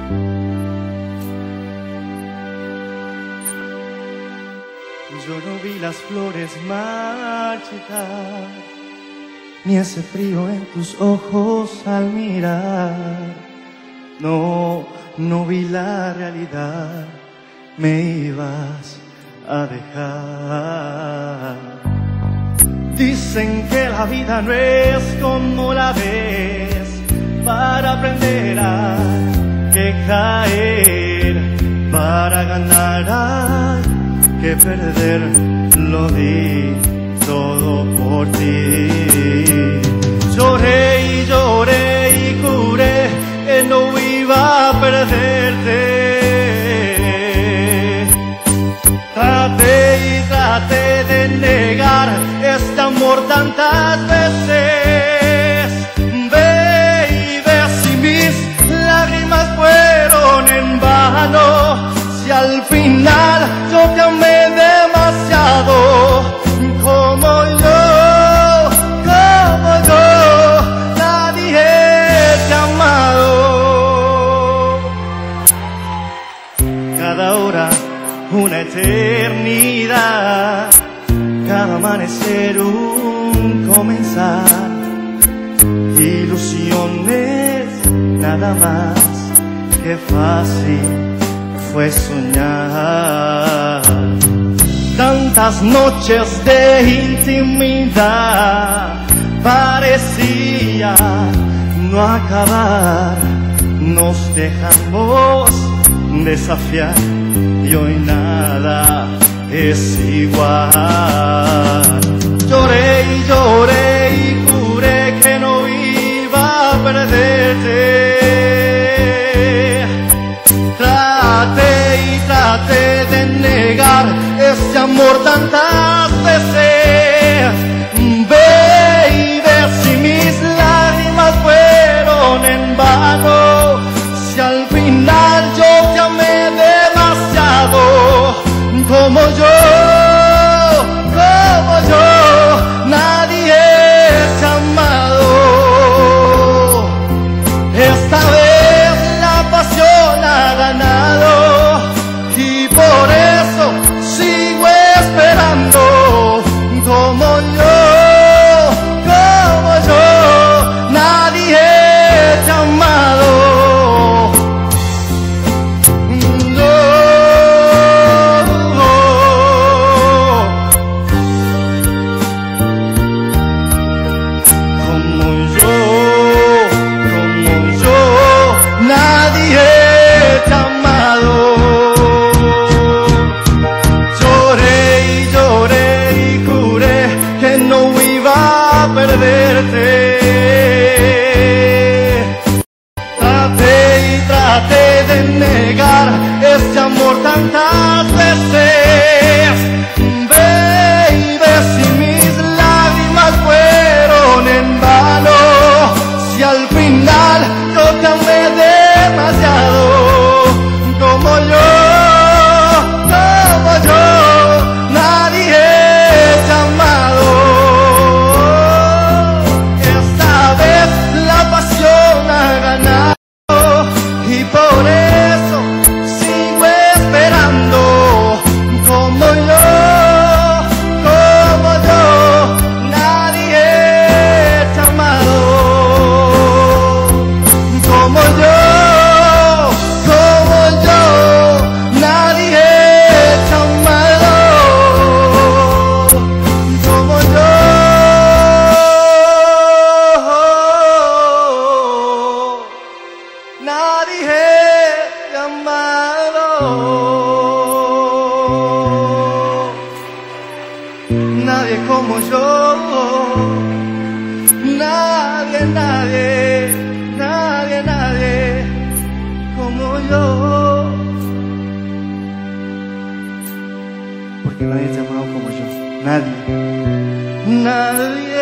Yo no vi las flores marchitar, ni ese frío en tus ojos al mirar. No, no vi la realidad, me ibas a dejar. Dicen que la vida no es como la ves, para aprender a que caer, para ganar hay que perder. Lo di todo por ti. Lloré y lloré y juré que no iba a perderte. Traté y traté de negar este amor tantas veces. Ve y ve si mis lágrimas fueron en vano, si al final yo te amé demasiado. Como yo, nadie te ha amado. Cada hora una eternidad, cada amanecer un comenzar. Ilusiones nada más, que fácil fue soñar. Tantas noches de intimidad, parecía no acabar. Nos dejamos desafiar y hoy nada es igual. Lloré y lloré y juré que no iba a perderte. Traté y traté de negar este amor tantas veces. Ve y ve si mis lágrimas fueron en vano, si al final yo te amé demasiado. Como yo, nadie te ha amado. Esta vez la pasión ha ganado y por eso sigo esperando. Como yo, nadie te ha amado. Traté de negar este amor tantas veces. Ve y ve si mis lágrimas fueron en vano, si al final yo te amé demasiado. Como yo, nadie te ha amado. Esta vez la pasión ha ganado y por eso sigo esperando. Como yo, nadie te ha amado. Como yo, nadie te ha amado. Como yo, nadie te ha amado. Nadie como yo, nadie como yo. Porque nadie te ha amado como yo, nadie.